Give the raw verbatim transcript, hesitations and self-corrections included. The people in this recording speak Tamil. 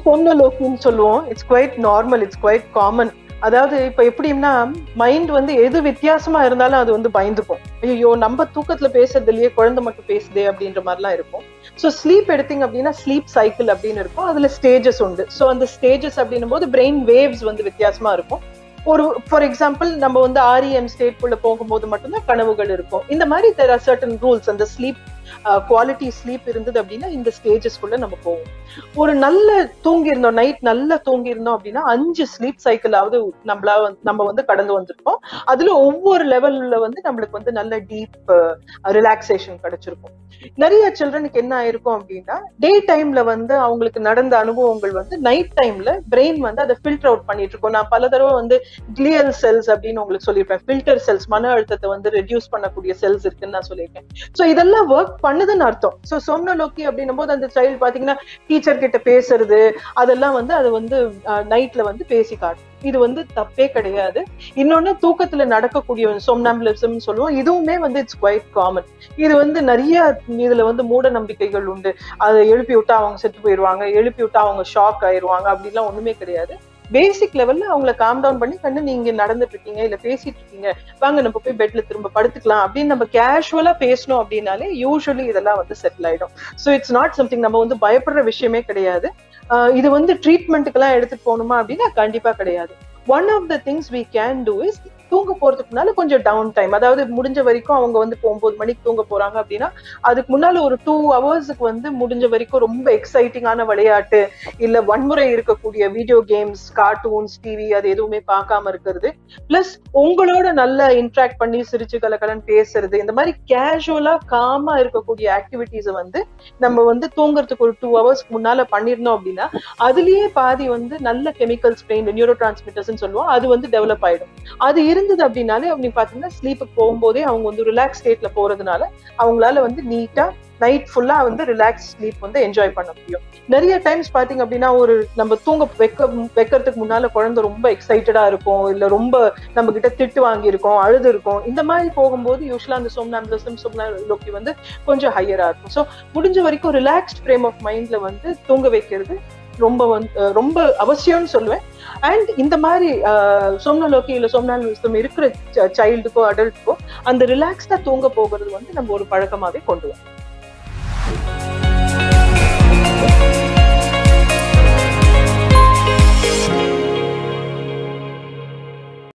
சோம்னலோக்கின்னு சொல்லுவோம். It's quite normal, it's quite common. அதாவது இப்ப எப்படின்னா மைண்ட் வந்து எது வித்தியாசமா இருந்தாலும் அது வந்து பயந்துக்கும். ஐயோ நம்ம தூக்கத்துல பேசுறது இல்லையே, குழந்தை மட்டும் பேசுதே அப்படின்ற மாதிரிலாம் இருக்கும். ஸோ ஸ்லீப் எடுத்தீங்க அப்படின்னா ஸ்லீப் சைக்கிள் அப்படின்னு இருக்கும். அதுல ஸ்டேஜஸ் உண்டு. ஸோ அந்த ஸ்டேஜஸ் அப்படின்னும் போது பிரெயின் வேவ்ஸ் வந்து வித்தியாசமா இருக்கும். ஒரு ஃபார் எக்ஸாம்பிள் நம்ம வந்து ஆர்இஎம் ஸ்டேட்குள்ள போகும்போது மட்டும்தான் கனவுகள் இருக்கும். இந்த மாதிரி தெர் ஆர் சர்டன் ரூல்ஸ். அந்த ஸ்லீப் குவாலிட்டி ஸ்லீப் இருந்தது அப்படின்னா இந்த ஸ்டேஜஸ்குள்ள நம்ம போவோம். ஒரு நல்ல தூங்கி இருந்தோம், நைட் நல்லா தூங்கி இருந்தோம் அப்படின்னா அஞ்சு ஸ்லீப் சைக்கிளாவது நம்மளா நம்ம வந்து கடந்து வந்திருக்கோம். அதுல ஒவ்வொரு லெவல்ல வந்து நம்மளுக்கு வந்து நல்ல டீப் ரிலாக்ஸேஷன் கிடைச்சிருக்கும். நிறைய சில்ட்ரனுக்கு என்ன ஆயிருக்கும் அப்படின்னா டே டைம்ல வந்து அவங்களுக்கு நடந்த அனுபவங்கள் வந்து நைட் டைம்ல பிரெயின் வந்து அதை ஃபில்டர் அவுட் பண்ணிட்டு இருக்கோம். நான் பல தடவை வந்து கிளியல் செல்ஸ் அப்படின்னு உங்களுக்கு சொல்லியிருப்பேன். ஃபில்டர் செல்ஸ், மன அழுத்தத்தை வந்து ரெடியூஸ் பண்ணக்கூடிய செல்ஸ் இருக்குன்னு நான் சொல்லியிருக்கேன். ஸோ இதெல்லாம் ஒர்க் பண்ணுதுன்னு அர்த்தம். சோ சோம்னலோக்கி அப்படின்னும் போது அந்த சைல்டு பாத்தீங்கன்னா டீச்சர் கிட்ட பேசுறது அதெல்லாம் வந்து அது வந்து நைட்ல வந்து பேசி காட்டும். இது வந்து தப்பே கிடையாது. இன்னொன்னு தூக்கத்துல நடக்கக்கூடிய சோம்னாம்புலிசம் சொல்லுவோம். இதுவுமே வந்து இட்ஸ் குவைட் காமன். இது வந்து நிறைய இதுல வந்து மூட நம்பிக்கைகள் உண்டு. அதை எழுப்பி விட்டா அவங்க செத்து போயிடுவாங்க, எழுப்பி விட்டா அவங்க ஷாக் ஆயிடுவாங்க, அப்படிலாம் ஒண்ணுமே கிடையாது. பேசிக் லெவல்ல அவங்களை காம் டவுன் பண்ணி கண்ணு நீங்க நடந்துட்டு இருக்கீங்க இல்ல பேசிட்டு இருக்கீங்க, வாங்க நம்ம போய் பெட்ல திரும்ப படுத்துக்கலாம் அப்படின்னு நம்ம கேஷுவலா பேசணும் அப்படின்னாலே யூஸ்வலி இதெல்லாம் வந்து செட்டில் ஆயிடும். ஸோ இட்ஸ் நாட் சம்திங் நம்ம வந்து பயப்படுற விஷயமே கிடையாது. இது வந்து ட்ரீட்மெண்ட்டுக்கு எல்லாம் எடுத்துட்டு போகணுமா அப்படின்னா கண்டிப்பா கிடையாது. One of the things we can do is தூங்க போறதுக்கு முன்னால கொஞ்சம் டவுன் டைம், அதாவது முடிஞ்ச வரைக்கும் அவங்க வந்து ஒன்பது மணிக்கு தூங்க போறாங்க அப்படின்னா அதுக்கு முன்னால ஒரு டூ ஹவர்ஸுக்கு வந்து முடிஞ்ச வரைக்கும் ரொம்ப எக்ஸைட்டிங்கான விளையாட்டு இல்ல வன்முறை இருக்கக்கூடிய வீடியோ கேம்ஸ், கார்ட்டூன்ஸ், டிவி அது எதுவுமே பார்க்காம இருக்கிறது. பிளஸ் உங்களோட நல்லா இன்ட்ராக்ட் பண்ணி சிரிச்சு கலக்கலன்னு பேசுறது, இந்த மாதிரி கேஷுவலா காமா இருக்கக்கூடிய ஆக்டிவிட்டிஸை வந்து நம்ம வந்து தூங்குறதுக்கு ஒரு டூ ஹவர்ஸ்க்கு முன்னால பண்ணிருந்தோம் அப்படின்னா அதுலயே பாதி வந்து நல்ல கெமிக்கல்ஸ் பிரெயின் நியூரோ டிரான்ஸ்மிட்டர்ஸ் சொல்லுவோம் அது வந்து டெவலப் ஆயிடும். அது இருந்தது அப்படின்னாலே அவங்க பாத்தீங்கன்னா ஸ்லீப்புக்கு போகும்போதே அவங்க வந்து ரிலாக்ஸ் ஸ்டேட்ல போறதுனால அவங்களால வந்து நீட்டா நைட் ஃபுல்லா வந்து ரிலாக்ஸ் ஸ்லீப் வந்து என்ஜாய் பண்ண முடியும். நிறைய டைம்ஸ் பாத்தீங்க அப்படின்னா ஒரு நம்ம தூங்க வைக்க வைக்கிறதுக்கு முன்னால குழந்தை ரொம்ப எக்ஸைட்டடா இருக்கும், இல்ல ரொம்ப நம்ம கிட்ட திட்டு வாங்கி இருக்கோம், அழுது இருக்கும். இந்த மாதிரி போகும்போது யூஸ்வலா அந்த சோம்னாம்புலிசம் சோம்னலோக்கி வந்து கொஞ்சம் ஹையரா இருக்கும். ஸோ முடிஞ்ச வரைக்கும் ரிலாக்ஸ்ட் ஃப்ரேம் ஆஃப் மைண்ட்ல வந்து தூங்க வைக்கிறது ரொம்ப வந்து ரொம்ப அவசியம்னு சொல்லுவேன். அண்ட் இந்த மாதிரி சோம்னலோக்கி இல்ல சோம்னாம்புலிசம் இருக்கிற சைல்டுக்கோ அடல்ட்டுக்கோ அந்த ரிலாக்ஸ்டா தூங்க போகிறது வந்து நம்ம ஒரு பழக்கமாவே கொண்டு வரோம்.